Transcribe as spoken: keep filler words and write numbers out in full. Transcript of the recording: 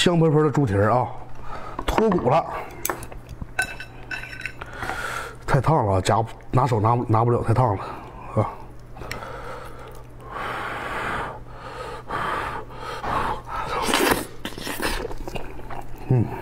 香喷喷的猪蹄儿啊，脱骨了，太烫了，夹拿手拿拿不了，太烫了啊。嗯。